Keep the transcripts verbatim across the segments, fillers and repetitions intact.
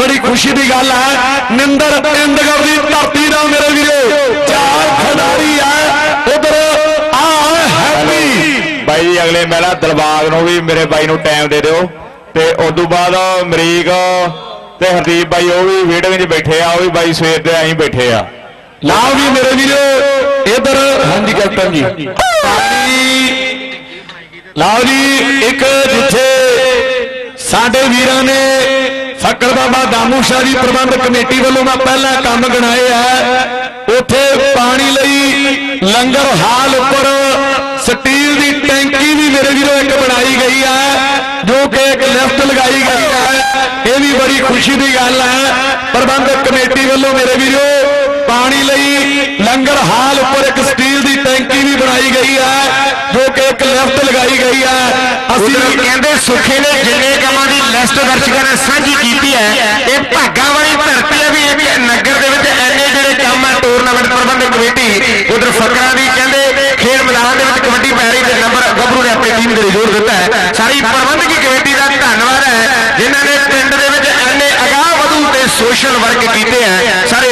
बड़ी खुशी की गल है। निंदर इंदगढ़ की धरती का मेरे वीरो चार खिडारी है। उधर आ हैप्पी भाई जी अगले मेला दिलबाग नूं भी मेरे भाई नूं टाइम दे दिओ ते उदों बाद अमरीक ते हरदीप भाई वो भी वीडियो में बैठे आ, भी भाई सवेर दे अं बैठे आ। लाओ भी मेरे वीरो इधर। हाँ जी कैप्टन जी लाओ जी एक जिथे साडे वीरां ने फकर बाबा दामू शाह जी प्रबंध कमेटी वालों मैं पहला काम गिनाए है। उथे पानी लई लंगर हाल उपर स्टील की टैंकी भी मेरे वीरों एक बनाई गई है, जो कि एक लिफ्ट लगाई गई है। यह भी बड़ी खुशी की गल है। प्रबंधक कमेटी वालों मेरे वीरों पानी लई लंगर हाल उपर एक स्टील की टैंकी भी बनाई गई है, जो कि एक लिफ्ट लगाई गई है। असि कहते सुखे ने जिन्ने कामां दी लिस्ट दर्शकों ने साझी की है, ये भागा वाली धरती है भी एक नगर दे विच इन्ने जिहड़े काम है। टूरनामेंट प्रबंधक कमेटी उधर फकरा भी कहते खेल मैदान दे विच कबड्डी पै रही ते नंबर गबरू ने अपनी टीम दे जोर दिता है। सारी प्रबंधकी कमेटी का धन्यवाद है जिन्होंने ने पिंड दे विच इन्ने अगाह वधू ते सोशल वर्क किए हैं। सारे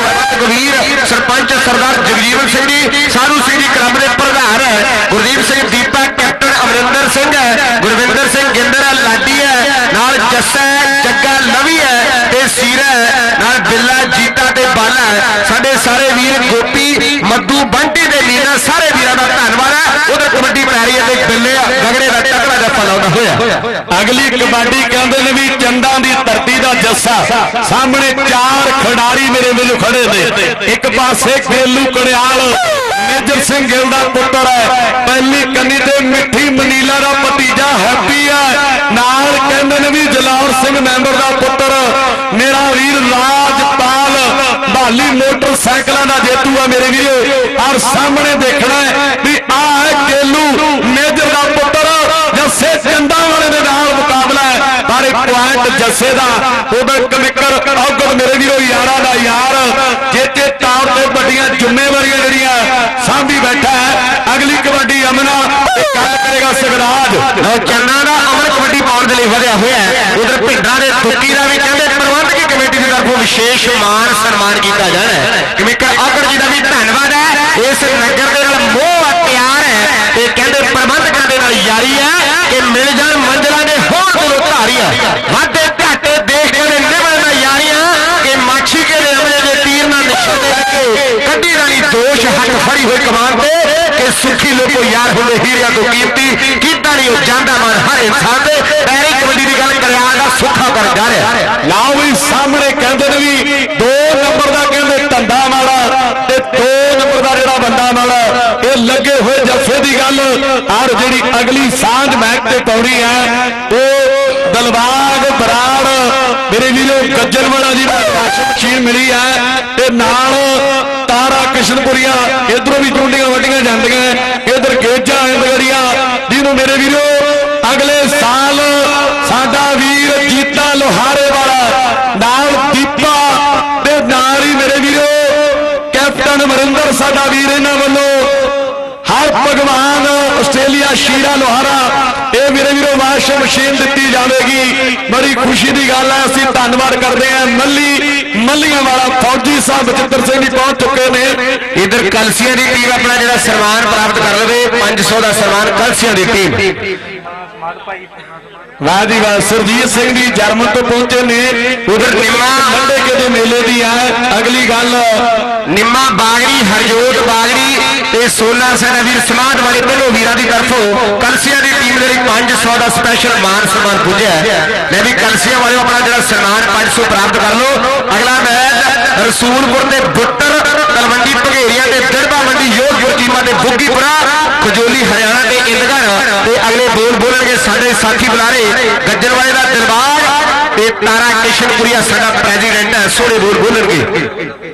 वीर सरपंच सरदार जगजीवन सिंह जी, साधू सिंह जी क्लब के प्रधान है, गुरदीप सिंह दीपा, कैप्टन अमरिंदर सिंह है, गुरविंदर सिंह गिंदरा लाडी है, नाल जस्सा है, जग्गा लवी है ते सीरा है, नाल बिल्ला जीता ते बाला है। साडे सारे वीर गोपी मद्दू बंटी ते लीना सारे वीरों का धन्यवाद है। उधर कबड्डी पै रही है ते बिल्ले गगड़े का तकड़ा जप्पा लाउंदा होया। अगली कबड्डी कहते हैं भी चंदा की धरती का जस्सा। सामने चार खिडारी मेरे मेलू खड़े ने। एक पासे गेलू कड़ियाल मेजर सिंह गिल का पुत्र है, पहली कनी ते मिठी मनीला का भतीजा हैप्पी है, नाल कहते ने भी जलौर सिंह मैंबर का पुत्र मेरा वीर राजपाल भाली मोटरसाइकिलों का जेतू है मेरे वीरो। और सामने देखना है भी आ है गेलू मेजर का पुत्र जस्से चंदा वाले दे नाल मुकाबला है। पर पॉइंट जस्से का उधर कमिकर औगत मेरे वीरो यारा का यार चेचे तौर पर बड़िया जिम्मेवारियां जड़िया सांभी बैठा है। अगली कबड्डी अमना गल करेगा सगराज चन्ना का अमन कबड्डी पाउण दे लई वधिया होया है। उधर भिंडा दे तुक्की दा भी कहंदे प्रबंधकी कमेटी की तरफों विशेष मान सन्मान किया जाना है। कमिकर आगड़ जी का भी धन्यवाद है। इस नगर के नाल मोह प्यार है ते कहंदे प्रबंधकां दे नाल यारी है कि मिल जाण मंजिलां दे होर कोलों धारियां वाधे घाटे देख के निभणा यारियां कि माछी के अमले दे तीर नाल निशाने लगे कड्डी रानी दोष हट फड़ी हुई कमान पे कि सुखी लोगों यार होंगे हीरिया तो कीमती कीता नहीं हो जांदा मन हर इंसान दे पैरी कबड्डी की गल करिया दा सुखा कर जा रहा है। लाओ भी सामने कहते ने भी दो नंबर का कहते धंधा वाला ते दो नंबर का जिहड़ा बंदा वाला ये लगे हुए जफे की गल। और जिहड़ी अगली सांझ मैच ते पौड़ी है वो दलबाग बराड़ मेरे वीरों गज्जल वाला जी मशीन मिली है ते नाल तारा किशनपुरिया इधरों भी चूंडियां वड्डियां जांदियां, इधर गेजा इंदगड़िया जिन्हों मेरे वीरों अगले साल साडा वीर जीता लोहारे वाला नाल दीपा ते नाल ही मेरे वीरों कैप्टन अमरिंदर साडा वीर इन्हां वल्लों हर भगवान आस्ट्रेलिया शीरा लोहारा ये मेरे वीरों वाश मशीन दी जाएगी। बड़ी खुशी की गल है। असं धन्यवाद करते हैं मल्ली मल्लियां वाला फौजी साहब बचित्र सिंह जी पहुंच चुके हैं। इधर कलसियां की टीम अपना जो सम्मान प्राप्त कर लवे पांच सौ का सम्मान कलसियां की टीम। वाह जी वाह सुरजीत सिंह जी जर्मन तो पहुंचे ने। उधर निम्मा मंडे के मेले की है। अगली गल निम्मा बागड़ी हरजोत बागड़ी ते सोलह साडा वीर समाज वाले तीनों वीरों की तरफों कलसिया की टीम के लिए पांच सौ का स्पेशल मान सम्मान पुजा है। मैं भी कलसिया वाले अपना जो सम्मान पांच सौ प्राप्त कर लो। अगला मैच रसूलपुर के बुट्टर तलवंडी भगेरिया के दिड़बा मंडी योग योग टीमां के बुग्गीपुरा खजोली हरियाणा के इंदगढ़ ते अगले बोल बोलणगे साडे साथी बुलारे गज्जल वाले का दिलबाग ते तारा किशनपुरिया साडा प्रेसिडेंट है। सोहने बोल बोलणगे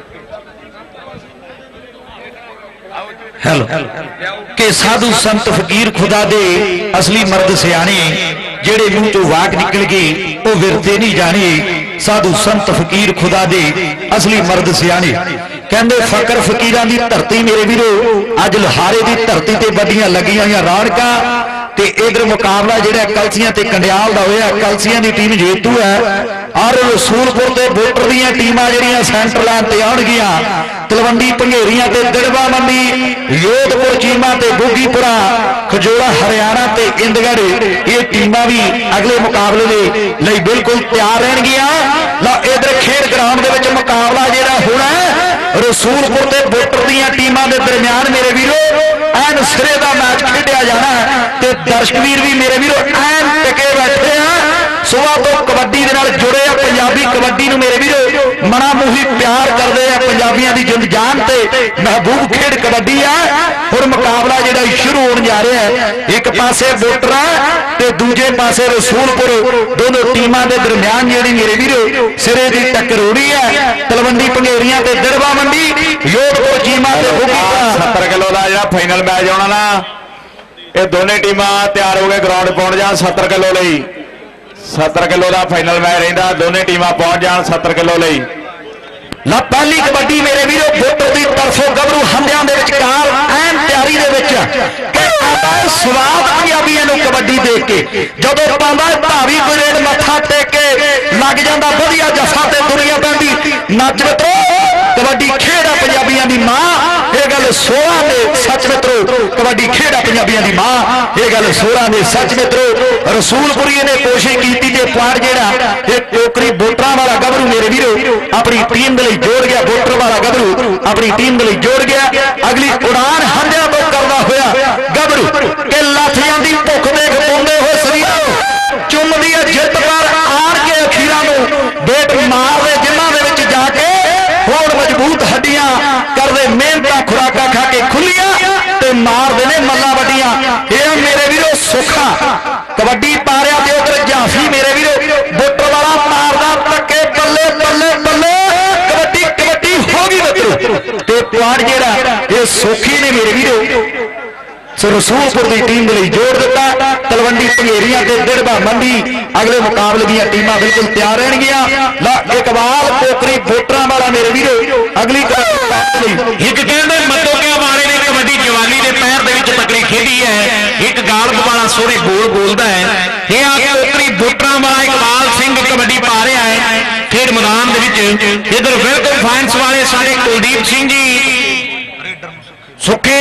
हेलो के साधु संत फकीर खुदा दे असली मर्द सियाने जेड़े मुंह चो वाक निकल गए वो विरते नहीं जाने। साधु संत फकीर खुदा दे असली मर्द सियाने कहंदे फकर फकीरां दी धरती मेरे वीरो अज लोहारे दी धरती ते बड़ियां लगियां होईयां रौनकां ते इधर मुकाबला जिहड़ा कलसियां ते कंडियाल दा होया कलसियां दी टीम जेतू है और रसूलपुर के वोटर दी टीमां जिहड़ियां सेंटर लाइन ते आउणगियां तलवंडी भंगेरियां ते दिड़बा मंडी योधपुर चीमा ते गुगीपुरा खजोड़ा हरियाणा ते इंदगढ़ ये टीमां भी अगले मुकाबले दे लई बिल्कुल तैयार रहणगियां। ला इधर खेड ग्राउंड दे विच मुकाबला जिहड़ा होना रसूलपुर ते वोटर दी टीमां दे दरमियान मेरे वीरो एन सिरे दा मैच खेडिया जाना ते दर्शक वीर भी मेरे वीरो एन टिके बैठे हैं। सुबह तो कबड्डी दे नाल जुड़े आ पंजाबी कबड्डी नूं मेरे वीरो मना मूही प्यार करदे आ पंजाबियां दी जिंद जान ते महबूब खेड कबड्डी आ। हुण मुकाबला जिहड़ा शुरू होण जा रहा है एक पासे वोटर ते दूजे पासे रसूलपुर दोनों टीमां दे दरमियान जिहड़ी मेरे वीरो सिरे दी टक्कर हो रही है। तलवंडी भंगेरियां ते दिड़बा मंडी योधपुर चीमा ते गुगीपुरा सत्तर किलो का जो फाइनल मैच आना ना ये दोनों टीमां तैयार हो गए ग्राउंड पहुंच जान सत्तर किलो लई सत्तर किलो का फाइनल मैच रहिंदा दोनों टीमां पहुंच जान सत्तर किलो लई। ला पहली कबड्डी मेरे वीरो वोटर की तरफों गबरू हंदियां दे विचकार ऐन तैयारी दे विच कि आता है स्वाद पंजाबियां नूं कबड्डी देख के जदों पांदा भावी परेड मत्था टेक के लग जांदा वधिया जफा ते दुनिया पैंदी नच मित्रो कबड्डी खेड आ पंजाबियां दी मां ये गल सोलह ने सच मित्रो कबड्डी खेड आ पंजाबियां दी मां ये गल सोलह ने सच मित्रो। रसूलपुरी ने कोशिश की जे पॉइंट जेड़ा ये टोकरी वोटरां वाला गबरू मेरे वीरो अपनी टीम दे जोड़ गया वोटर वाला गबरू अपनी टीम के लिए जोड़ गया। अगली उड़ान हंदिया तो करना होया गबरू के लाठियां की भुख देख पाते हो शरीर चुमदी है जित पर आर के अखीरां नूं बेट मार दे जिन्हां दे विच जाके होर मजबूत हड्डियां करदे मेहनतां खुराकां खा के खुलियां ते मारदे ने मल्ला वड्डियां। ये मेरे वीरो सुखा कबड्डी पारिया ते उधर जाफी मेरे वीरो वोटर वाला मारदा धक्के बल्ले बल्ले बल्ले कबड्डी कबड्डी होगी मित्रो ते पॉइंट जेड़ा ये सोखी ने मेरे वीरो रसूलपुर की टीम के लिए जोड़ दिता। तलवंडी भंगेरियां ते दिड़बा मंडी अगले मुकाबले दी टीमां बिल्कुल तैयार रहणगियां। ला इकबाल पोकरी वोटरां वाला मेरे वीरो अगली एक कहंदे मटोकिया वाले ने कबड्डी जवानी के पैर दे विच तकड़ी खेडी है एक गालब वाला सोहरे बोल बोलदा है ये आ पोकरी वोटरां वाला इकबाल सिंह कबड्डी पा रहा है खेड मैदान दे विच। इधर वेलकम फाइनस वाले साडे कुलदीप सिंह जी सुखे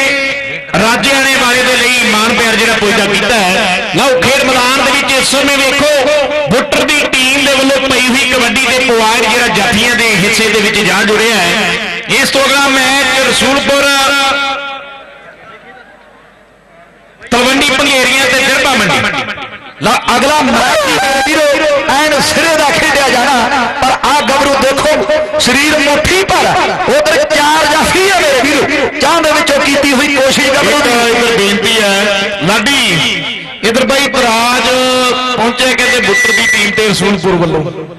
राजियाने वाले दे लई मान प्यार जिहड़ा पुजदा कीता है। लओ खेड मैदान दे विच इस समय वेखो वोटर दी टीम दे वल्लों पई हुई कबड्डी दे पॉइंट जिहड़ा जाफियां दे हिस्से दे विच जा जुड़िया है। इस तो अगला मैच रसूलपुर तलवंडी भंगेरियां ते दिड़बा मंडी ला अगला मैच एन सिरे दा खेडिया जाना पर आ गबरू देखो शरीर मुट्ठी पर उधर चार जाफी है मेरे वीरो चाह दे विचों कीती हुई कोशिश गबरू दी। इधर बेनती है लाडी इधर भाई पराज पहुंचे कहते बुट्टर की टीम ते रसूलपुर वालों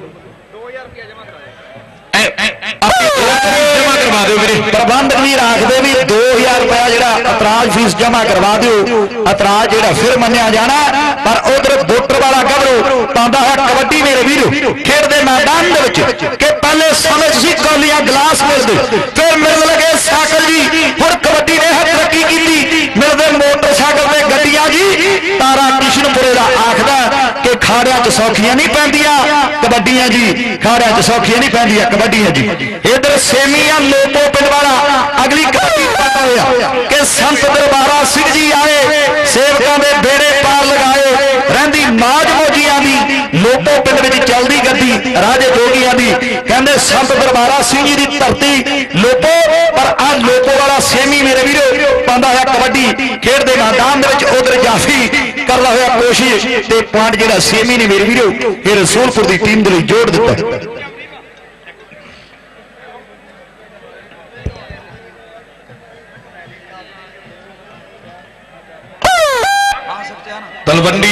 जमा करवा दो मेरे प्रबंधक भी आखते भी दो हजार रुपया जो अतराज फीस जमा करवा दो अतराज जो फिर मनिया जाना पर उधर वोटर वाला गबरू पाता है कबड्डी मेरे वीरो खेडते मैदान के पहले समय सी कौलियां गिलास मिलते फिर मिल लगे साइकिल जी हुण कबड्डी ने तरक्की की मिलते मोटरसाइकिल से गड्डियां जी तारा किशनपुरे का आखदा कि खाड़िया च सौखियां नहीं पैंदियां कबड्डियां जी खाड़िया च सौखियां नहीं पैंदियां कबड्डियां जी। इधर सेमिया लोपो पिंड वाला अगली कबड्डी पता होया कि संत दरबारा सिंह जी आए सेवकों के बेड़े पार लगाए रहिंदी मौज मौजियां दी लोपो पिंड में चलती गड्डी राजे जोगियां दी कहंदे संत दरबारा सिंह जी की धरती लोपो पर आ लोपो वाला सेमी मेरे वीरो पांदा है कबड्डी खेडदे मैदान दे विच उधर जाफी करदा होया कोशिश ते पॉइंट जिहड़ा सेमी ने मेरे वीरो ये रसूलपुर की टीम दे लई जोड़ दिता। तलवंडी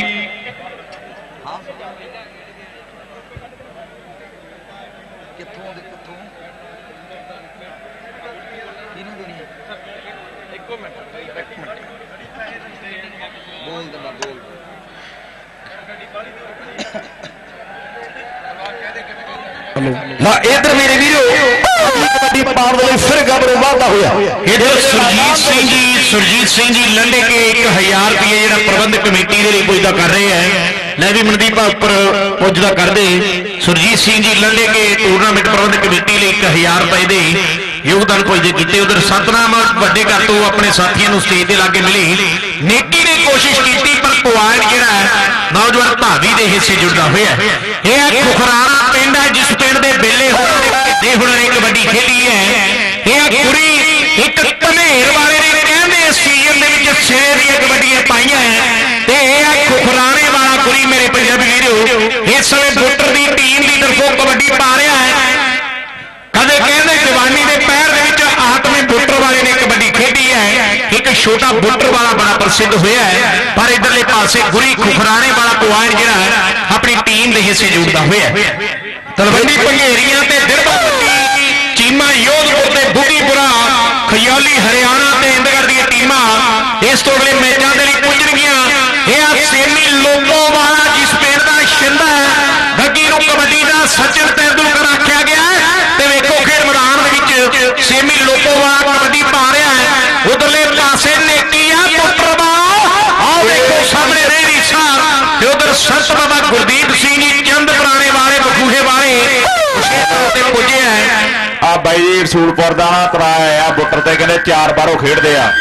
इधर मेरे वीरो कबड्डी पार वाले फिर गबरू वादा होया। इधर सुरजीत सिंह जी सुरजीत सिंह जी लंडे के एक हजार रुपये जो प्रबंधक कमेटी के लिए पुजदा कर रहे हैं ਲੈ भी मनदीप उपर पुजदा करदे सुरजीत सिंह जी लंडे के टूरनामेंट प्रबंधक कमेटी लिए एक हज़ार रुपए दे योगदान पुजदे कीते। उधर सतनाम वड्डे घर तो अपने साथियों को स्टेज के लागे मिली नेकी ने कोशिश की पर पुआल जिहड़ा नौजवान भावी के हिस्से जुड़दा होया यह खुखराना पिंड है जिस पिंड के बेले होने हुनर एक कबड्डी खेली है। यह कुड़ी एक धनेर वाले ने कहते इस सीजन के सिरे दी कबड्डियां पाइयां है खुखराने वाला कुड़ी मेरे पंजाबी वीरो इस समय बुटर की टीम की तरफों कबड्डी पा रहा है। कदे कहते जवानी के पैर के आत्मे बुटर वाले ने कबड्डी खेडी है। एक छोटा बुटर वाला बड़ा प्रसिद्ध होया है पर इधरले पासे गुरी खुखराने वाला कुआर जिहड़ा है अपनी टीम के हिस्से जुड़ता होया। तलवंडी पंघेरियां ते दिरबा चीमा योधपुर ते बुगीपुरा खयाली हरियाणा ते इंदगढ़ दी टीमां इस तो अगले मैचों के लिए पुजणगियां। यह सेमी लोगों वाला जिस पिंड का शिंदा है गग्गी नूं कबड्डी का सचिन तेंदुलकर आख्या गया है। वेखो खेड मैदान सेमी लोगों वाला कबड्डी पा रहा है। उधरले पासे नेकी आ पुत्रबा आओ देखो सामने रही साहब उधर संत बाबा गुरदीप सिंह जी चंद पुराने वाले बखूहे वाले पुजे है। आ बाई जी रसूलपुर का ना तराया आ बुटर ते कहते चार बारों खेडते आ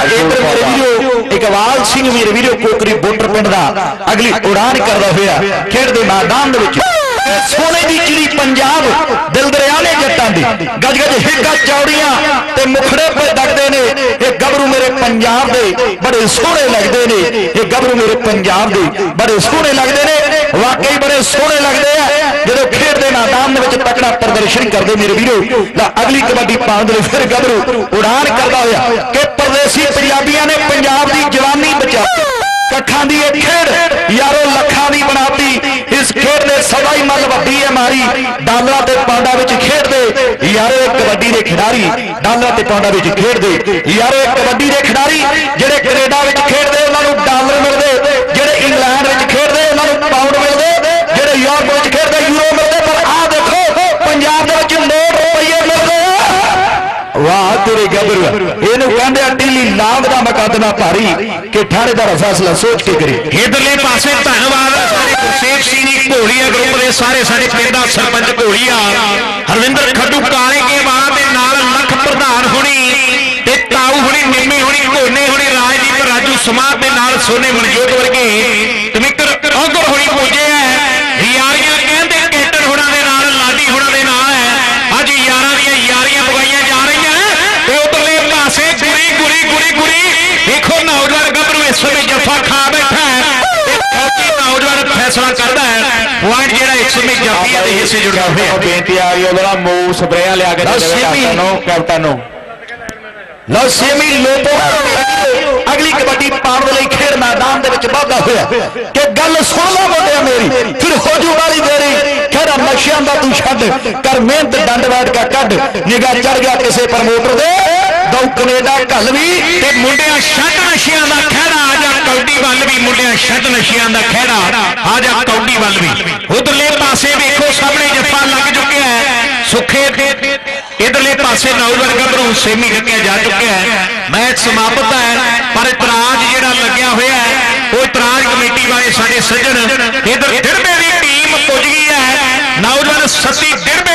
इकबाल सिंह मेरे वीरो कोकरी बोटर पिंड का अगली उड़ान करता हुआ खेड के मैदान सोने की चिड़ी पंजाब दिल दरियाने जट्टां दी गज गज हिक्का चौड़ियां ते मुखड़े पे दगदे ने ये गबरू मेरे पंजाब दे बड़े सोहने लगते ने। ये गबरू मेरे पंजाब दे बड़े सोहने लगते ने वाकई बड़े सोहने लगते हैं जो खेड के मैदान तकड़ा प्रदर्शन करते मेरे वीरो। अगली कबड्डी पाउंड फिर गबरू उड़ान करता हुआ कि परदेसी पंजाबियों ने पंजाब की जवानी बचा कट्ठां दी खेड यारो लखां दी बनाती। इस खेड ने सदा ही मल वड्डी है मारी डालरा ते पाउंडा विच खेडदे यारो कबड्डी दे खिडारी डालरा ते पाउंडा विच खेडदे यारो कबड्डी दे खिडारी जेडे कनेडा विच खेडदे उन्हां नूं डॉलर मिलदे जेडे इंग्लैंड विच खेडदे उन्हां नूं पाउंड मिलदे जेडे यूरोप विच खेडदे यूरो मिलदे। पर आ देखो पंजाब दे विच नोट रुपये मिलदे। वाह तेरे गबरू इहनूं कहंदे टीली लाभ दा मुकदमा भारी कि थाणेदार फैसला सोच के करी। इधरले पासे धन्यवाद गुरसेख सिंह जी घोड़िया ग्रुप के सारे सारे पिंड दा सरपंच घोड़िया हरविंदर खड्डू काले के वाला दे नाल लख प्रधान होनी ते ताऊ होनी निम्मी होनी घोने होनी राजदीप राजू समाज के नाल सोने मनजोत वर्गे कमिकर अगर होनी पुजे है। यारियां कहंदे कैप्टन होना दे नाल लाडी होना दे नाल है अज यारां दी यारियां पगाईयां जा रही हैं। उधरले पासे गुरी गुरी गुरी गुरी देखो नौजवान गबरू इस समय जफा खा बैठा है नौजवान फैसला करता है पॉइंट जेड़ा एक समय जाफिया के हिस्से जुड़ा हुआ बेनती आ रही है मूव स्प्रेयां लिया के कैप्टन नो लो सेमी लोपो अगली कबड्डी पाउंड लई खेड मैदान दे विच वाधा होया कि गल सुन लो मुंडिया मेरी फिर हो जू वाली देरी खेड़ा नशियां दा तू छड्ड कर मेहनत डंड बैठ का कढ निगाह चढ़ गया किसे प्रमोटर दे दौ कनेडा घल भी ते मुंडिया छड्ड नशियां दा खेड़ा आ जा कौडी वल भी मुंडिया छड्ड नशियां दा खेड़ा आ जा कौडी वल भी। उधरले पासे देखो सामने जफा लग चुके है सुखे इधरले पासे नौजवान गबरू सेमी रखिया जा चुके हैं मैच समाप्त है पर इतराज जिहड़ा लग्या होया है वो इतराज कमेटी वाले साडे सज्जन इधर दिरबे की टीम पुज गई है। नौजवान सती दिरबे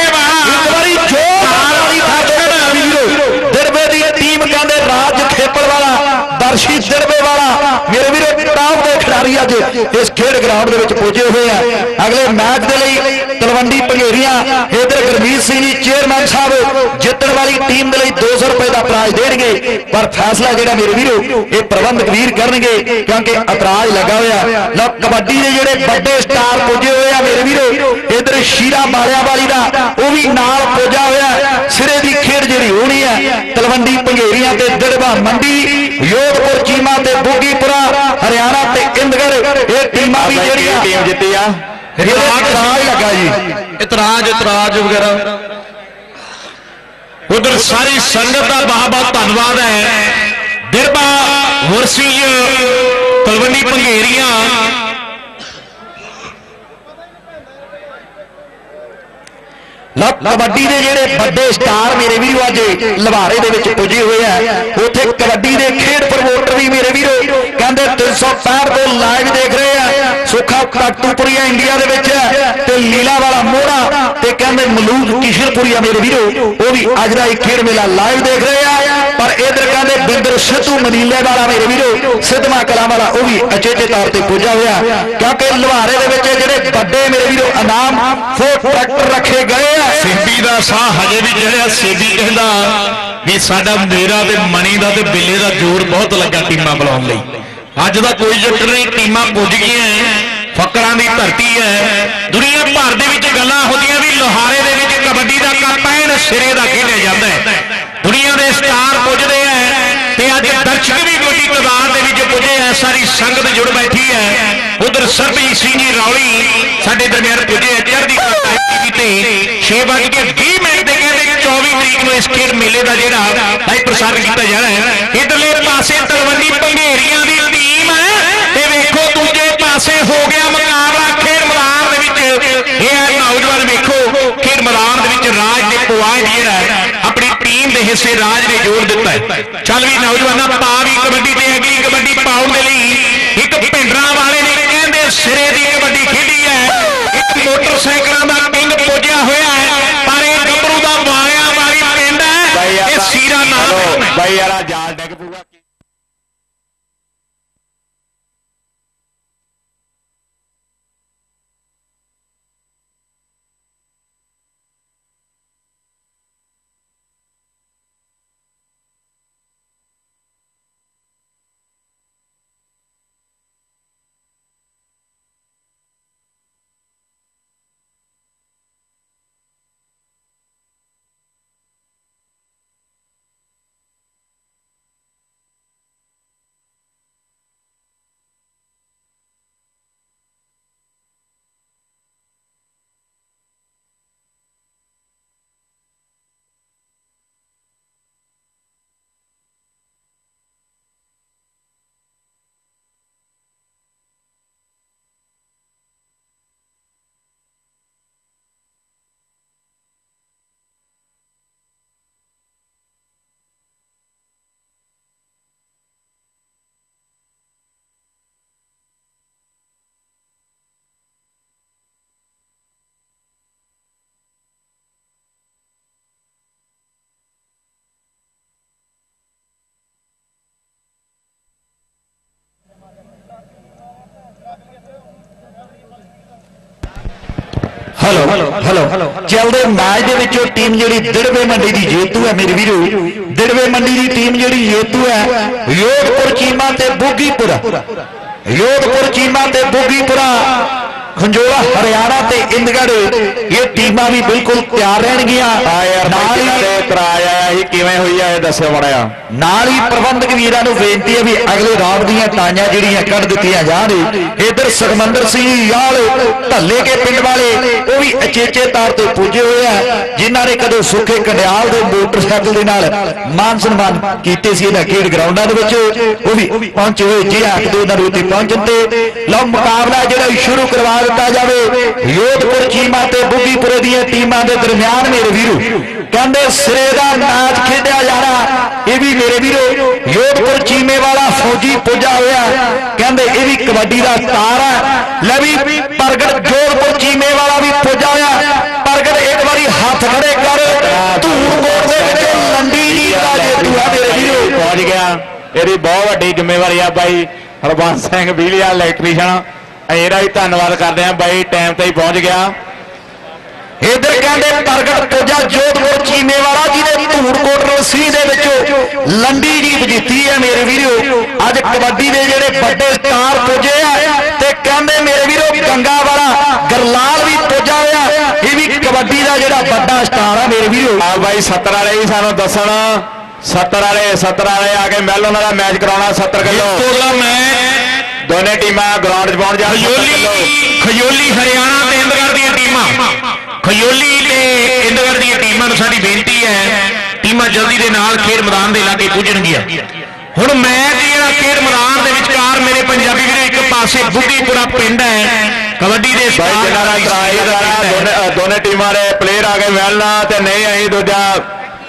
दिरबे की टीम कहते राज खेपल वाला दर्शी दिरबे वाला मेरे वीरो टॉप के खिडारी अज इस खेड ग्राउंड के पुजे हुए हैं अगले मैच के लिए। तलवंडी पंघेरियां इधर गुरमीत सिंह जी चेयरमैन साहब जितने वाली टीम के लिए दो सौ रुपए का प्राइज देंगे पर फैसला जो मेरे वीरो ये प्रबंधक वीर करेंगे क्योंकि अतराज लगा हुआ लो कबड्डी के जोड़े बड़े स्टार पुजे हुए हैं मेरे वीरो। इधर शीरा मारिया वाली का वह भी नाल पुजा हुआ सिरे की खेड जी होनी है। तलवंडी पंघेरियां ते दिड़बा मंडी योधपुर चीमा ते बोगीपुरा हरियाणा ते इंदगढ़ ये टीमां भी जेहड़ियां टीम जीती आ इतराज लगा जी इतराज इतराज वगैरह। उधर सारी संगत का बहुत बहुत धन्यवाद है। दिरबा मुरसी तलवंडी पंघेरियां कबड्डी के जोड़े बड़े स्टार मेरे वीरो अज लवारे पुजे हुए हैं उत्थे कबड्डी के खेड प्रमोटर भी मेरे वीरो कहते तीन सौ पैंठ को लाइव देख रहे हैं। सुखा कटूपुरिया इंडिया दे विच है ते लीला वाला मोड़ा ते कहते मलूक किशनपुरिया मेरे वीरो वो भी अज का एक खेड मेला लाइव देख रहे हैं। पर इधर कहते बिंदर सिद्धू मनीले वाला मेरे वीरो सिद्धमा कला वाला वो भी अचेचे तौर पर पुजा हुआ क्योंकि लुहारे दे विच जिहड़े बड़े मेरे वीरो इनाम फोर ट्रैक्टर रखे गए हैं। सेबी का साह हजे भी चढ़िया। सेबी कहता भी साडा मेरा ते मनी का ते बिल्ले का जोर बहुत लगा टीमां बुलाउण लई। अज दा कोई चक्कर नहीं, टीमां पुज गईयां, फकरां दी धरती है। दुनिया भर दे विच गल्लां होंदियां भी लोहारे दे विच कबड्डी दा कप ऐन सिरे दा खेलिया जांदा है। दुनिया दे स्टार पुजदे हैं ते अज दर्शक भी बड़ी तादाद दे विच पुजे हैं। सारी संगत जुड़ बैठी है। उधर सरबजीत सिंह जी रौली साडे दरमियान पुजे चढ़दी छे बज के बीस मिनट के कहते चौबीस तरीक में इस खेड मेले का जो लाइव प्रसारण किया जाना है। इधरले पासे तलवंडी भंगेरिया की टीम है। वेखो दूजे पासे हो गया मुकाबला खेड मैदान नौजवान। वेखो खेड मैदान राज ने पुआज जो अपनी टीम के हिस्से राज ने जोड़ दिता है। चल भी नौजवान पा भी कबड्डी ते अगली कबड्डी पाउण दे लई एक भिंडरां वाले ने कहंदे सिरे की कबड्डी खेडी है। एक मोटरसाइकिलों का किंग पुजया होया है पर यह गबरू का वालिया वाली पिंड है। सीरा नाम भाई यार जाल डग पूरा हेलो हेलो हेलो चलते मैच के विचों टीम जी दिड़वे मंडी की जेतू है मेरे वीरो। दिड़वे मंडी की टीम जी जेतू है योधपुर चीमा ते बुगीपुरा। योधपुर चीमा ते बुगीपुरा खंजोला हरियाणा ते इंदगढ़ ये टीमां भी बिल्कुल तैयार रहणगियां। नाल ही प्रबंधक वीरां नूं बेनती है भी अगले राउंड दीयां टाइयां जिहड़ियां कढ दित्तियां जाण। इधर सुखमंदर सिंह याल ढल्ले के पिंड वाले वो भी अचेचे तौर पर पुजे हुए हैं जिन्हां ने कदों सुखे कंडियाल दे मोटरसाइकिल दे नाल मान सम्मान कीते सी इन्हां खेड ग्राउंडां दे विच वो भी पहुंचे हुए जी हक दे उन्हां दे पहुंचण ते लो मुकाबला जिहड़ा शुरू करवा दिता जावे। योधपुर चीमा ते बुगीपुरे दी टीमां दे दरमियान मेरे वीरो कहंदे सिरे दा मैच खेडिया जाना। ये भी मेरे वीरो योधपुर चीमे वाला फौजी पुजा होया कहंदे ये भी कबड्डी दा तार है। ले भी प्रगट जोधपुर चीमे वाला भी पुजा होया। प्रगट एक बारी हाथ खड़े कर धूरकोट दे विच लंडी जी दा जेतू है मेरे वीरो पहुंच गया। ਇਹਦੀ बहुत वड्डी जिम्मेवारी आ भाई हरबंस सिंह बीलिया इलैक्ट्रीशियन ਇਹਦਾ भी धन्यवाद करते हैं भाई टाइम ते ही पहुंच गया। इधर कहते प्रगट पुजा जोधपुर चीमे वाला जिन्हें धूरकोट रसी दे विचों लंडी जीत जीती है मेरे वीरो। अज कबड्डी के जेडे बड़े स्टार पुजे है ते कहते मेरे वीरो गंगा वाला गरलाल भी पुजा होया। ये भी कबड्डी का जेड़ा बड़ा स्टार है मेरे वीरो। आ भाई सत्तर वाले ही सानू दसन सत्तर वाले सत्तर वाले आके महल उन्होंने मैच कराना सत्तर किलो दोनों टीमां ग्राउंड च पहुंच जाए। खजोली हरियाणा ते इंदगढ़ दी टीमां खजोली ते इंदगढ़ दी टीमां नूं साडी बेनती है टीमां जल्दी दे नाल खेड मैदान दे लागे पुजणगीआं। हुण मैच जिहड़ा खेड मैदान दे विचकार मेरे पंजाबी वीरो एक पासे बुगीपुरा पिंड है कबड्डी दे दोनों टीमां दे प्लेयर आ गए महलना ते नहीं असीं दूजा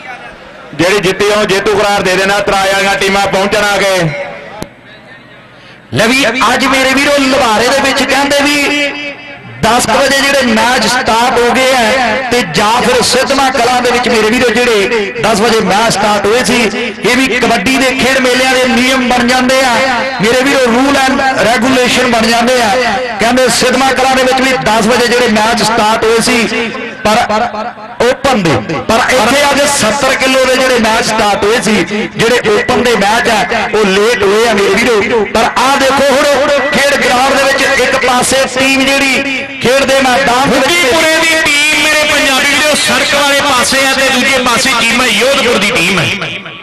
जिहड़ी जित्ती ओह जेतू करार दे देना। तराए वालियां टीमां पहुंचण आ गए। ਲੈ ਵੀ ਅੱਜ ਮੇਰੇ ਵੀਰੋ ਲੁਹਾਰੇ ਦੇ ਵਿੱਚ ਕਹਿੰਦੇ ਵੀ दस बजे जेडे मैच स्टार्ट हो गए हैं ते जा फिर सिद्धमा कलां दे विच मेरे वीरो जेडे दस बजे मैच स्टार्ट हुए सी ये भी कबड्डी के खेल मेलियां दे नियम बन जाते हैं मेरे वीरो रूल एंड रेगुलेशन बन जाते हैं कहते सिद्धमा कलां दे विच भी दस बजे जेडे मैच स्टार्ट हुए सी पर ओपन दे पर इत्थे अज सत्तर किलो के जेडे मैच स्टार्ट हुए सी जेडे ओपन दे मैच है वो लेट हुए हैं मेरे वीरो पर आ देखो हुण खेड ग्राउंड दे विच एक पासे टीम जेडी खेड दे मैदान पूरे दी टीम मेरे पंजाबी वीरो सड़क वाले पासे है ते दूजे पासे टीम है योधपुर दी टीम है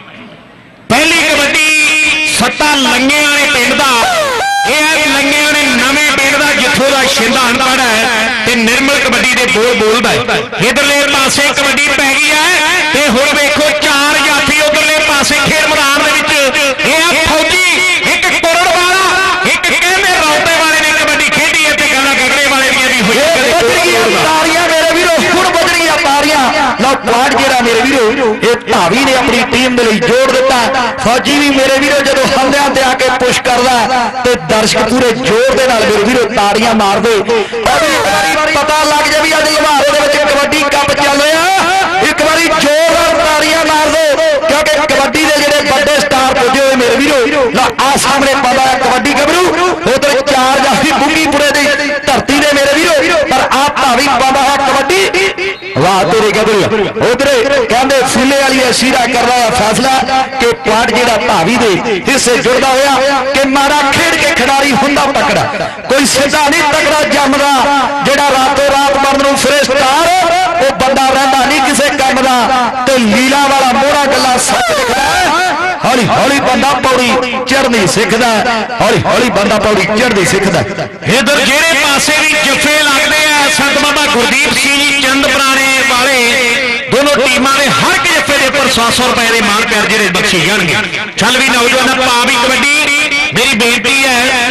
पहली कबड्डी सट्टा लंगे वाले पिंड दा ये लंगे वाले नवे पिंड दा जिथों दा शिंदा अनपढ़ है ते निर्मल कबड्डी दे बोल बोलदा है इधरले पासे कबड्डी पै गई है ते हुण वेखो चार जाफी उधरले पासे खेल मैदान दे विच ये फौजी एक कुरड़ वाला एक कहंदे रौते वाले ने कबड्डी खेडी है ते गल्ला गगड़े वाले दी भी होई तारियां मेरे वीरो हुण बजणीਆਂ तारियां लो क्वाड जेड़ा मेरे वीरो ये धावी ने अपनी टीम दे लई जोड़ दिता फौजी भी मेरे वीरो जदों हंदियां ते आके पुश करदा ते दर्शक पूरे जोर दे नाल मेरे वीरो तारियां मारदे और एक बारी पता लग जाए भी अज लुहारे दे विच कबड्डी कप चल रहा एक बारी जोर नाल तारियां मार दो क्योंकि कबड्डी दे जेडे बड़े स्टार पुजे हुए मेरे वीरो ला आ सामने पता है कबड्डी गबरू उधर चार जाफी बुंगीपुरे दी धरती दे मेरे वीरो पर आप धावी पादा है कबड्डी वाह तेरे गबरू उधर कहते फुले वाली सीरा कर रहा है फैसला कि क्वाड जेड़ा धावी दे हिस्से जुड़दा होया कि मारा खेड के खिडारी हुंदा तकड़ा कोई सीधा नहीं तकड़ा जमदा जेड़ा रातों रात मर्द नूं फिरे स्टार वो बंदा रहिंदा नहीं किसी काम दा ते लीला वाला मोहरा गल्ला सच लिखदा हौली हौली बंदा पौड़ी चढ़नी सीखदा हौली हौली बंदा पौड़ी चढ़नी सीखदा इधर जेड़े पासे भी जफे लगते हैं संत बाबा गुरदीप सिंह जी चंद पुराने वाले दोनों टीमां ने हर एक जफे के उपर सौ सौ रुपए के मान प्यार जेड़े बख्शे जाणगे चल भी नौजवान पा भी कबड्डी मेरी बेनती है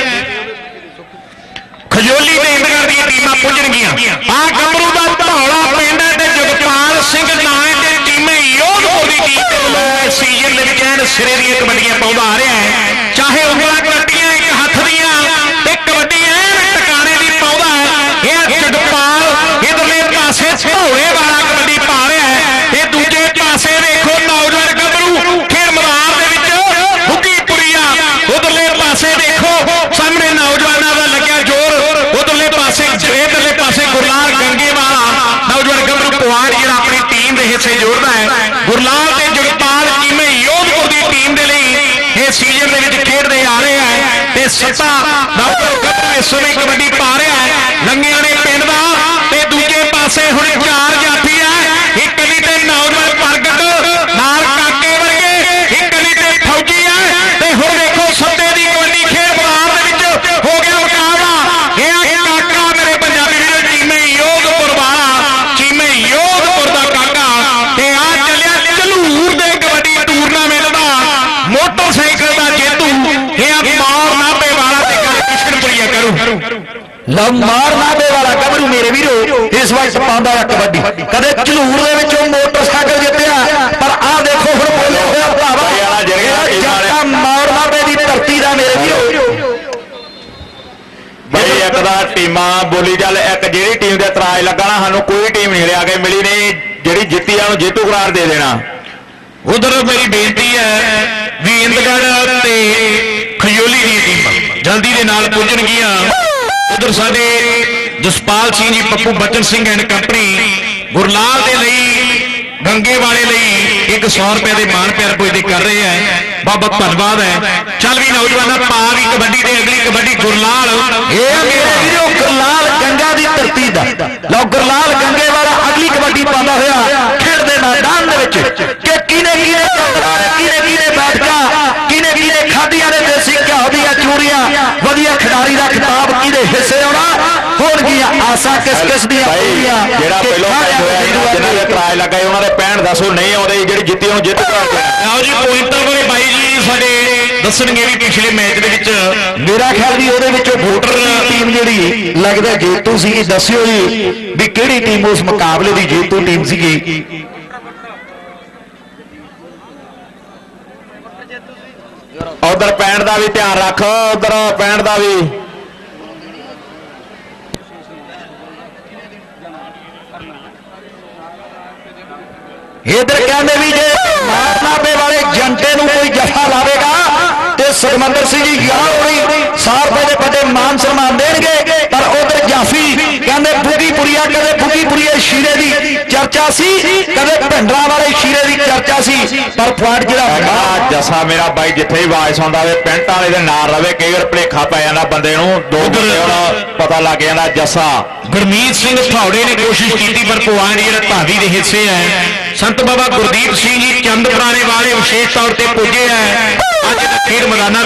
खजोली ते इंदगढ़ दी टीमां पुजणगियां आ गमरू दा धौला पिंड ते जगपाल सिंह नां ते टीमें योधपुर दी टीम ते वल्लों सीजन दे विच एन सिरे दी कबड्डियां पाउंदा आ रहा है चाहे उंगलां कबड्डियां एक हत्थ दियां ते कबड्डी एन टकाने दी पाउंदा है ये जगपाल इधरले पासे धौले वाला कबड्डी पा रहा है ते दूजे पासे देखो नौजवान गबरू खेल मैदान दे विच हुकीपुरिया उधरले पासे देखो सामने नौजवानां दा लग्या जोर उधरले पासे इधरले पासे गुरलाल गंगे वाला नौजवान गबरू पवार जिहड़ा अपनी टीम दे हिस्से जोड़दा है गुरलाल ते जगपाल टीमें योधपुर दी टीम दे लई ये सीजन दे विच खेडदे आ रहे हैं ते सत्ता नौजवान गबरू इस समय कबड्डी पा रहा है लंगियां ने पिंड दा ते दूजे पासे हुण चार जाफी है एक कली ते नौजवान प्रगट नाल काके वर्गे एक कली ते फौजी है ते हुण देखो सत्ते दी कबड्डी खेड मैदान दे विच हो गया मुकाबला ये काका मेरे पंजाबी वीरो टीमें योधपुर वाला टीमें योधपुर दा काका ते आ चलिया झलूर दे कबड्डी टूरनामेंट दा मोटरसाइकिल दा जेतू ये मार नाभे वाला ते किशनपुरिया करू लो मार नाभे वाला गबरू मेरे वीरो इस वक्त पाउंदा है कबड्डी कदे झलूर दे विचों मोटरसाइकिल जितया पर आ देखो हुण बोले होया भावा जट्टा मार नाभे दी धरती दा मेरे वीरो भाई एक दा टीमां बोली चल एक जेड़ी टीम दे इतराज लगा ना सानू कोई टीम नहीं लिया के मिली नहीं जेड़ी जित्ती आ जेतू करार दे देना उधर मेरी बेनती है भी इंदगढ़ ते खजोली दी टीम जल्दी दे नाल पुजणगियां उधर साडे जसपाल सिंह जी पप्पू बचन सिंह एंड कंपनी गुरलाल दे लई गंगे वाले लई एक सौ रुपए के मान प्यार पुजदे कर रहे हैं बहुत बहुत धन्यवाद है चल भी नौजवान पा भी कबड्डी दे अगली कबड्डी गुरलाल ये मेरे वीरो गुरलाल गंगा दी धरती दा लो गुरलाल गंगे वाला अगली कबड्डी पांदा होया खेड दे मैदान दे विच कि किने किने किने किने बैठका किने किने खादियां ने देसी घिओ दियां चूड़ियां वधिया खिडारी दा खिताब किदे हिस्से आउणा होण गियां आसा किस किस दियां पूरीਆਂ ਜਿਹੜਾ ਪਹਿਲੋਂ ਮੈਚ ਹੋਇਆ ਜਿਹਨਾਂ ਦੇ ਟਰਾਇਲ ਲੱਗੇ ਉਹਨਾਂ ਦੇ पैंठ दस ਨਹੀਂ ਆਉਂਦੇ ਜਿਹੜੀ ਜਿੱਤੀ ਉਹ ਜਿੱਤ ਕਰਦੇ ਆਓ ਜੀ ਪੁਆਇੰਟਰ ਵਾਲੇ ਬਾਈ ਜੀ ਸਾਡੇ ਦੱਸਣਗੇ ਵੀ ਪਿਛਲੇ ਮੈਚ ਦੇ ਵਿੱਚ ਮੇਰਾ ਖਿਆਲ ਵੀ ਉਹਦੇ ਵਿੱਚੋਂ ਵੋਟਰ ਟੀਮ ਜਿਹੜੀ ਲੱਗਦਾ ਜੇਤੂ ਸੀ ਦੱਸਿਓ ਜੀ ਵੀ ਕਿਹੜੀ ਟੀਮ ਉਸ ਮੁਕਾਬਲੇ ਦੀ ਜੇਤੂ ਟੀਮ ਸੀਗੀ उधर पैंट का भी ध्यान रख, उधर पैंट का भी। इधर कहते भी जे नापे वाले जंटे कोई जफा लावेगा तो सुखमंदर सिंह जी ग्यारह होनी सौ रुपए के बड़े मान सम्मान देंगे। पर उधर जाफी कहते बुगीपुरिया कदे बुगीपुरिया शीरे की चर्चा सी, कदे भिंडरा वाले शीरे की चर्चा सी। पर पॉइंट जो जसा मेरा बाई जिथे ही आवाज सुनता है पेंट वाले के नाल रवे, कई बार भुलेखा पै जाता बंदे नूं, दो पता लग जाता जसा। गुरमीत सिंह थावड़े ने कोशिश की पर पॉइंट जो धावी के हिस्से है संत बाबा गुरदीप सिंह जी चंद पुराने वाले विशेष तौर पर पुजे है। अज खेड मैदाना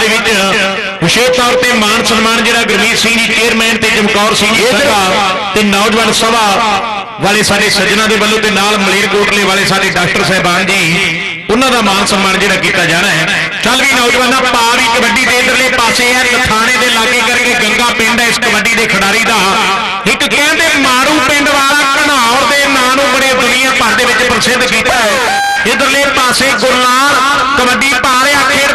विशेष तौर पर मान सम्मान जो गुरमीत सिंह जी चेयरमैन ते चमकौर सिंह जी ते नौजवान सभा वाले साडे सज्जना के वलों ते नाल मलेरकोटले वाले साडे डॉक्टर साहबान जी उन्हों का मान सम्मान जो किया जाना है। चल भी नौजवानों पा भी कबड्डी के इधरले पासे है लथाने के लागे करके गंगा पिंड है इस कबड्डी के खिडारी का एक कहते मारू पिंड वाला घनौर के नाम बड़े दुनिया भर के प्रसिद्ध किया है। इधरले पासे गुरलाल कबड्डी पा रहा खेड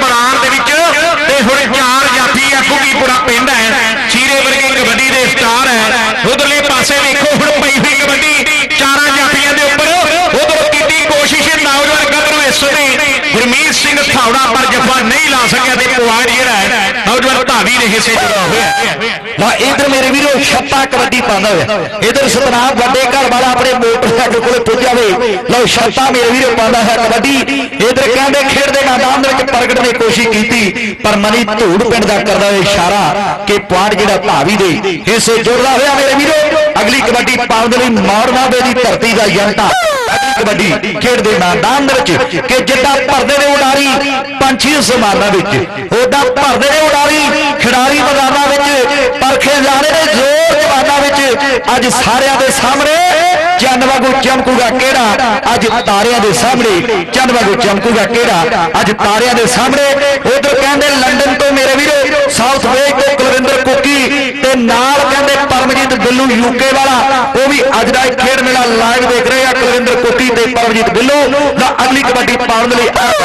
मैदान के हुण चार जाफी है, भुगीपुरा पिंड है, चीरे वर्गे कबड्डी के स्टार है। उधरले पासे देखो हुण पई हुई कबड्डी चार जाफिया के उपर उधर की कोशिश नौजवान गबरू इस ने गुरमीत सिंह थावड़ा पर जफा नहीं ला सकिया पॉइंट जो है नौजवान धावी के हिस्से जुड़ा हुआ। इधर मेरे वीरों छप्पा कबड्डी पाता हुआ, इधर सतनाम बड़े घर वाला अपने मोटरसाइकिल को पुजा वे लो छप्पा मेरे वीरों पाता है कबड्डी। इधर कहते खेड के मैदान में प्रगट ने कोशिश की पर मनी धूड़ पिंड का करता हुआ इशारा कि पॉइंट जो धावी के हिस्से जुड़ता हुआ मेरे वीरों। अगली कबड्डी पाने लिए मौरनाबे की धरती का जनता कबड्डी खेड के मैदान कि जिदा भरते ने उडारी पंछी समाना उदा भरते ने उडारी खिडारी मैदाना परखे जाने ने जोर जवाना अज सारिया के सामने चंद वागू चमकूगा केड़ा, अज तारिया के सामने चंद वागू चमकूगा केड़ा, अज तारिया के सामने। उधर कहते लंडन तो मेरे वीरो साउथ वेस्ट तो कुलविंदर कुकी ते नाल कहते परमजीत बिल्लू यूके वाला वो भी अज का खेड मेला लाइव देख रहे हैं। कुलविंदर कुकी ते परमजीत बिल्लू अगली कबड्डी पाने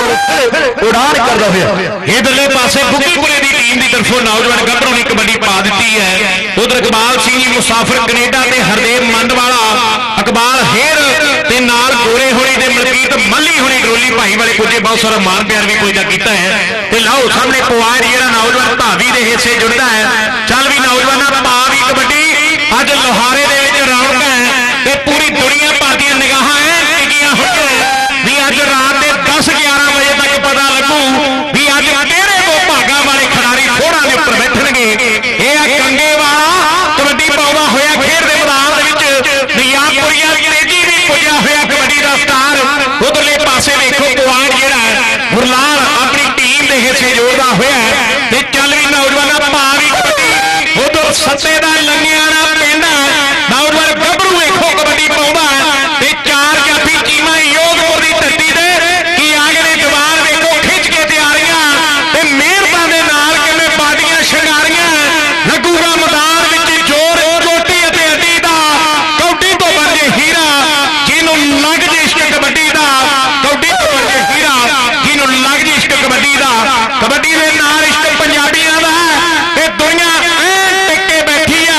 उड़ान करता हुआ। इधरले पासे बुगीपुरे की टीम की तरफों नौजवान गबरू ने कबड्डी पा दी है। उधर इकबाल सिंह जी मुसाफिर कनेडा ते हरदेव मंड वाला इकबाल हेर ते नाल गोरे होनी ते मलकीत मल्ली होनी डरोली भाई वाले कुछ बहुत सारा मान प्यार भी कोई किया है। ते लाओ सामने पॉइंट जो नौजवान धावी के हिस्से जुड़ता है। चल भी नौजवान पा भी कबड्डी अज लोहारे के रौनक है ते पूरी दुनिया भर दी निगाहां टिकियां हुई भी अज रात के दस ग्यारह बजे तक पता लगू भी अज तेरे को भागा वाले खिडारी थोड़ा के उपर बैठणगे। यह कंगे वाला कबड्डी पाउंदा होया खेड के मैदान नियापुरिया तेजी भी पुजा होया कबड्डी का स्टार। उधरले पासे देखो पॉइंट जो गुरलाल अपनी टीम के हिस्से जोड़ता हुआ। चल भी नौजवान पा भी कबड्डी उधर सत्ते का लंगियाना पिंड नौजवान गबरू वेखो कबड्डी पाउंदा चार जाफी टीमां योगपुर की धरती से कि आगे जवान वेखो खिंच के तैयारियां मेहनतां दे नाल किवें बाडियां शंगारियां लगूगा मैदान विच जोर चोटी अते अड्डी दा कौडी तो बन जे हीरा जिन्हों लग जे इश्क कबड्डी दा कौडी तो बन जे हीरा जिन्हों लग जे इश्क कबड्डी दा कबड्डी दे नाल इश्क पंजाबियां दा ते दुनिया टिके बैठी है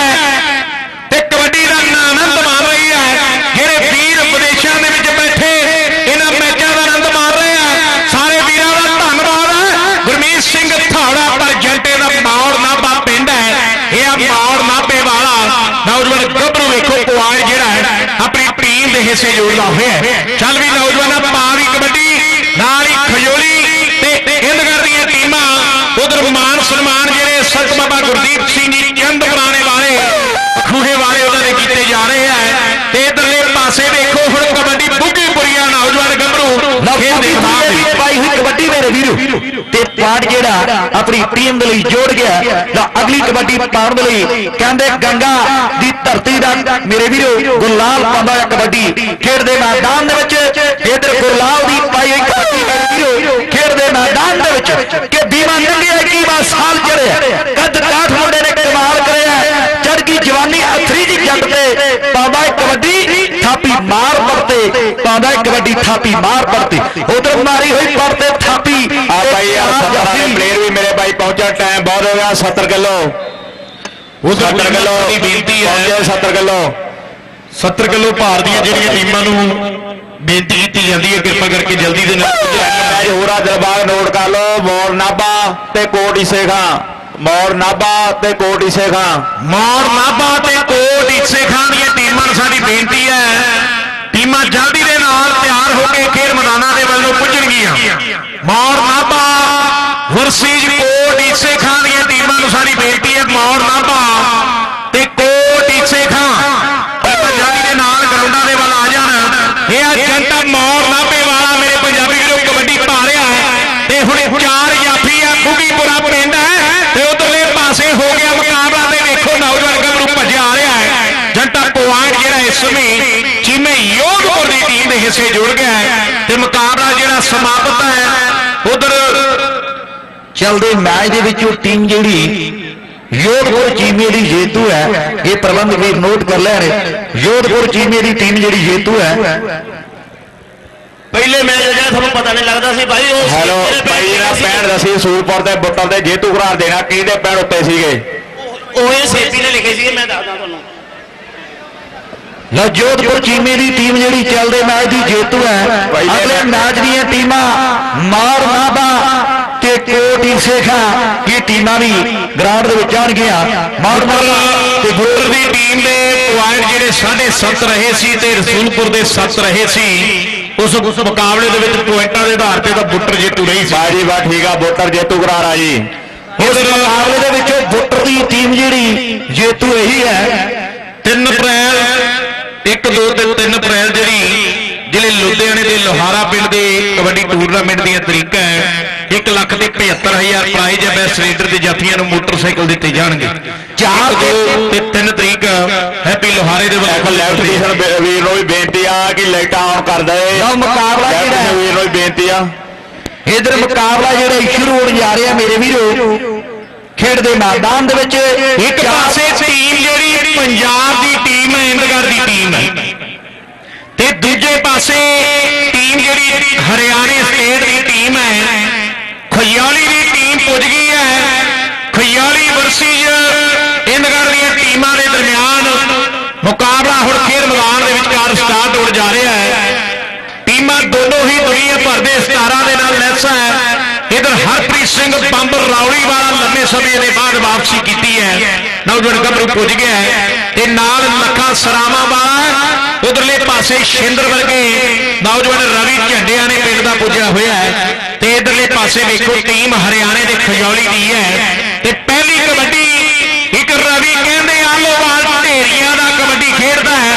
ते कबड्डी का आनंद मार रही है। जेड़े वीर विदेशों के विच बैठे इन्हां मैचों का आनंद मार रहे हैं सारे वीरों का धन्यवाद है। गुरमीत सिंह थावड़ा पर जंटे का मौड़ नाभा पिंड है यह मौड़ नाभे वाला नौजवान गबरू वेखो पॉइंट जो है अपनी टीम के हिस्से जोड़ता हुआ है। चल भी नौजवान पा भी कबड्डी नाल ही खजोली हिंदगढ़ दी टीमां उधर मान सम्मान जेडे संत बाबा गुरदीप सिंह जी चंद पुराने वाले खूहे वाले उन्होंने किए जा रहे हैं। इधरले पासे देखो हुण कबड्डी बुगीपुरिया नौजवान गबरू पाई हुई कबड्डी मेरे वीरो ते पार्ट जेड़ा अपनी टीम दे लई जोड़ गया अगली कबड्डी पाउण दे लई कहंदे गंगा दी धरती दा मेरे वीरो गुरलाल पांदा है कबड्डी खेड दे मैदान दे विच। इधर गुरलाल दी पाई हुई कबड्डी मेरे वीरो खेड दे मैदान दे विच कि बीमा नंगे इक्कीवां साल चढ़े कद काठ मुंडे ने कमाल करे चढ़ गई जवानी अथरी दी जग ते पांदा है कबड्डी थापी मार पड़ते पांदा है कबड्डी थापी मार पड़ते उधर मारी हुई पड़ते थापी प्लेयर भी ਯਾਰ ਟਾਈਮ ਬਹੁਤ ਹੋ ਗਿਆ सत्तर किलो सत्तर किलो ਦੀ ਬੇਨਤੀ ਹੈ सत्तर किलो सत्तर किलो ਭਾਰ ਦੀਆਂ ਜਿਹੜੀਆਂ ਟੀਮਾਂ ਨੂੰ ਬੇਨਤੀ ਕੀਤੀ ਜਾਂਦੀ ਹੈ ਕਿਰਪਾ ਕਰਕੇ ਜਲਦੀ ਦੇ ਨਾਲ ਮੈਚ ਹੋਰਾ ਦਿਲਬਾਗ ਨੋਟ ਕਰ ਲਓ ਮੌੜ ਨਾਭਾ ਤੇ ਕੋਟ ਈਸੇ ਖਾਂ ਮੌੜ ਨਾਭਾ ਤੇ ਕੋਟ ਈਸੇ ਖਾਂ ਮੌੜ ਨਾਭਾ ਤੇ ਕੋਟ ਈਸੇ ਖਾਂ ਦੀਆਂ ਟੀਮਾਂ ਨੂੰ ਸਾਡੀ ਬੇਨਤੀ ਹੈ ਟੀਮਾਂ ਜਲਦੀ ਦੇ ਨਾਲ ਤਿਆਰ ਹੋ ਕੇ ਖੇਡ ਮੈਦਾਨਾਂ ਦੇ ਵੱਲੋਂ ਪੁੱਜਣਗੀਆਂ ਮੌੜ ਨਾਭਾ ਵਰਸੀਜ ਕੋਟ ਈਸੇ ਖਾਂ ਦੀਆਂ ਟੀਮਾਂ ਨੂੰ ਸਾਡੀ ਬੇਨਤੀ ਹੈ ਮੌੜ ਨਾਭਾ ਤੇ ਕੋਟ ਈਸੇ ਖਾਂ ਜਲਦੀ ਦੇ ਨਾਲ ਗਰਾਊਂਡਾਂ ਦੇ ਵੱਲ ਆ ਜਾਣ ਇਹ ਆ ਜਨਤਾ ਮੌੜ ਨਾਭੇ ਵਾਲਾ ਮੇਰੇ ਪੰਜਾਬੀ ਵੀਰੋ ਕਬੱਡੀ ਪਾ ਰਿਹਾ ਹੈ ਤੇ ਹੁਣ ਚਾਰ ਜਾਫੀ ਆ ਖੁਗੀਪੁਰਾ ਪਿੰਡ ਹੈ ਤੇ ਉਧਰਲੇ ਪਾਸੇ ਹੋ ਗਿਆ ਮੁਕਾਬਲਾ ਤੇ ਵੇਖੋ ਨੌਜਵਾਨ ਗੱਭਰੂ ਭੱਜਿਆ ਆ ਰਿਹਾ ਹੈ ਜਨਤਾ ਪੁਆਇੰਟ ਜਿਹੜਾ ਇਸ ਸਮੇਂ ਚੀਮੇ ਯੋਧਪੁਰ ਦੀ ਟੀਮ ਦੇ ਹਿੱਸੇ ਜੁੜ ਗਿਆ ਹੈ ਤੇ ਮੁਕਾਬਲਾ ਜਿਹੜਾ ਸਮਾਪਤ ਹੈ ਉਧਰ ਚੱਲਦੇ ਮੈਚ ਦੇ ਵਿੱਚ ਉਹ ਟੀਮ ਜਿਹੜੀ ਯੋਧਪੁਰ ਚੀਮੇ ਦੀ ਜੇਤੂ ਹੈ ਇਹ ਪ੍ਰਬੰਧ ਵੀਰ ਨੋਟ ਕਰ ਲੈਣ ਯੋਧਪੁਰ ਚੀਮੇ ਦੀ ਟੀਮ ਜਿਹੜੀ ਜੇਤੂ ਹੈ ਪਹਿਲੇ ਮੈਚ ਜਿਹੜਾ ਤੁਹਾਨੂੰ ਪਤਾ ਨਹੀਂ ਲੱਗਦਾ ਸੀ ਭਾਈ ਉਹ ਹੈਲੋ ਭਾਈ ਜਿਹੜਾ ਪੈਣ ਦਸੀ ਸੂਰਪੁਰ ਦੇ ਬੁੱਟਰ ਦੇ ਜੇਤੂ ਕਰਾਰ ਦੇਣਾ ਕਿਹਦੇ ਪੈਣ ਉੱਤੇ ਸੀਗੇ ਉਹ ਇਹ ਸੇਪੀ ਨੇ ਲਿਖੇ ਸੀਗੇ ਮੈਂ ਦੱਸਦਾ ਤੁਹਾਨੂੰ ਲਓ ਜੋਧਪੁਰ ਚੀਮੇ ਦੀ ਟੀਮ ਜਿਹੜੀ ਚੱਲਦੇ ਮੈਚ ਦੀ ਜੇਤੂ ਹੈ ਅਗਲੇ ਮੈਚ ਦੀਆਂ ਟੀਮਾਂ ਮਾਰ ਨਾਭਾ ਤੇ ਕੋਟ ਈਸੇ ਖਾਂ ਇਹ ਟੀਮਾਂ ਵੀ ਗਰਾਊਂਡ ਦੇ ਵਿੱਚ ਆਉਣਗੀਆਂ ਮਾਰ ਨਾਭਾ ਤੇ ਬੁੱਟਰ ਦੀ ਟੀਮ ਦੇ ਪੁਆਇੰਟ ਜਿਹੜੇ ਸਾਢੇ ਸੱਤ ਰਹੇ ਸੀ ਤੇ ਰਸੂਲਪੁਰ ਦੇ ਸੱਤ ਰਹੇ ਸੀ ਉਸ ਮੁਕਾਬਲੇ ਦੇ ਵਿੱਚ ਪੁਆਇੰਟਾਂ ਦੇ ਆਧਾਰ ਤੇ ਤਾਂ ਬੁੱਟਰ ਜੇਤੂ ਰਹੀ ਸੀ ਬਾਜੀ ਬਾ ਠੀਕ ਆ ਬੁੱਟਰ ਜੇਤੂ ਕਰਾਰ ਆ ਜੀ ਇਸ ਮੁਕਾਬਲੇ ਦੇ ਵਿੱਚ ਬੁੱਟਰ ਦੀ ਟੀਮ ਜਿਹੜੀ ਜੇਤੂ ਇਹੀ ਹੈ ਤਿੰਨ ਅਪ੍ਰੈਲ ਇੱਕ ਦੋ ਤੇ ਤਿੰਨ ਅਪ੍ਰੈਲ ਜਿਹੜੀ ਜ਼ਿਲ੍ਹੇ ਲੁਧਿਆਣੇ ਦੇ ਲੋਹਾਰਾ ਪਿੰਡ ਦੇ ਕਬੱਡੀ ਟੂਰਨਾਮੈਂਟ ਦੀਆਂ ਤਰੀਕਾਂ ਹੈ ਇੱਕ ਲੱਖ ਤੇ ਪਝੱਤਰ ਹਜ਼ਾਰ ਪ੍ਰਾਈਜ਼ ਹੈ ਬੈਸਟ ਰੇਡਰ ਦੇ ਜਾਫੀਆਂ ਨੂੰ ਮੋਟਰਸਾਈਕਲ ਦਿੱਤੇ ਜਾਣਗੇ ਚਾਰ ਦੋ ਤੇ ਤਿੰਨ ਤਰੀਕ ਹੈਪੀ ਲੋਹਾਰੇ ਦੇ ਵੱਲੋਂ ਲੈਫਟ ਵੀਰ ਨੂੰ ਵੀ ਬੇਨਤੀ ਆ ਕਿ ਲਾਈਟਾਂ ਆਨ ਕਰ ਦੇ ਮੁਕਾਬਲਾ ਜਿਹੜਾ ਹੈ ਵੀਰ ਨੂੰ ਵੀ ਬੇਨਤੀ ਆ ਇਧਰ ਮੁਕਾਬਲਾ ਜਿਹੜਾ ਸ਼ੁਰੂ ਹੋਣ ਜਾ ਰਿਹਾ ਮੇਰੇ ਵੀਰੋ ਖੇਡ ਦੇ ਮੈਦਾਨ ਦੇ ਵਿੱਚ ਇੱਕ ਪਾਸੇ ਟੀਮ ਜਿਹੜੀ ਪੰਜਾਬ ਦੀ ਟੀਮ ਹੈ ਇੰਦਗੜ ਦੀ ਟੀਮ ਹੈ ਤੇ ਦੂਜੇ ਪਾਸੇ ਟੀਮ ਜਿਹੜੀ ਹਰਿਆਣੇ ਸਟੇਟ ਦੀ ਟੀਮ ਹੈ ਖਿਆਲੀ ਦੀ ਟੀਮ ਪੁੱਜ ਗਈ ਹੈ ਖਿਆਲੀ ਵਰਸੀਜ ਇੰਦਗੜ ਦੀਆਂ ਟੀਮਾਂ ਦੇ ਦਰਮਿਆਨ ਮੁਕਾਬਲਾ ਹੁਣ ਖੇਡ ਮੈਦਾਨ ਦੇ ਵਿਚਕਾਰ ਸਟਾਰਟ ਹੋਣ ਜਾ ਰਿਹਾ ਹੈ ਟੀਮਾਂ ਦੋਨੋਂ ਹੀ ਦੁਨੀਆ ਭਰ ਦੇ ਸਟਾਰਾਂ ਦੇ ਨਾਲ ਲੈਸ ਹੈ ਇਧਰ ਹਰਪ੍ਰੀਤ ਸਿੰਘ ਬੰਬ ਰੌਲੀ ਵਾਲਾ ਲੰਮੇ ਸਮੇਂ ਦੇ ਬਾਅਦ ਵਾਪਸੀ ਕੀਤੀ ਹੈ ਨੌਜਵਾਨ ਗੱਭਰੂ ਪੁੱਜ ਗਿਆ ਹੈ ਤੇ ਨਾਲ ਲੱਖਾਂ ਸਰਾਵਾਂ ਵਾਲਾ ਉਧਰਲੇ ਪਾਸੇ ਸ਼ਿੰਦਰ ਵਰਗੇ ਨੌਜਵਾਨ ਰਵੀ ਝੰਡਿਆਂ ਨੇ ਪਿੰਡ ਦਾ ਪੁੱਜਿਆ ਹੋਇਆ ਹੈ ਤੇ ਇਧਰਲੇ ਪਾਸੇ ਵੇਖੋ ਟੀਮ ਹਰਿਆਣੇ ਦੇ ਖਜੌਲੀ ਦੀ ਹੈ ਤੇ ਪਹਿਲੀ ਕਬੱਡੀ ਇੱਕ ਰਵੀ ਕਹਿੰਦੇ ਆਲੋਵਾਲ ਢੇਰੀਆਂ ਦਾ ਕਬੱਡੀ ਖੇਡਦਾ ਹੈ